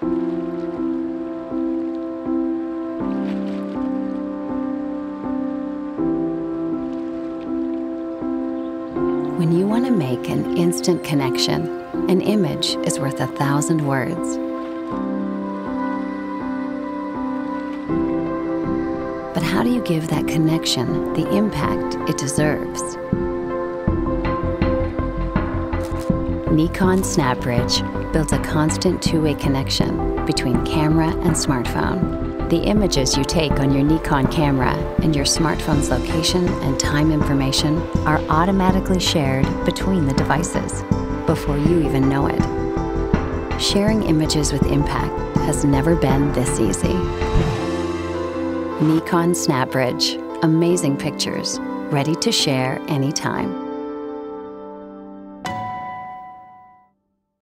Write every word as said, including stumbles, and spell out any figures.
When you want to make an instant connection, an image is worth a thousand words. But how do you give that connection the impact it deserves? Nikon SnapBridge builds a constant two-way connection between camera and smartphone. The images you take on your Nikon camera and your smartphone's location and time information are automatically shared between the devices before you even know it. Sharing images with impact has never been this easy. Nikon SnapBridge, amazing pictures, ready to share anytime.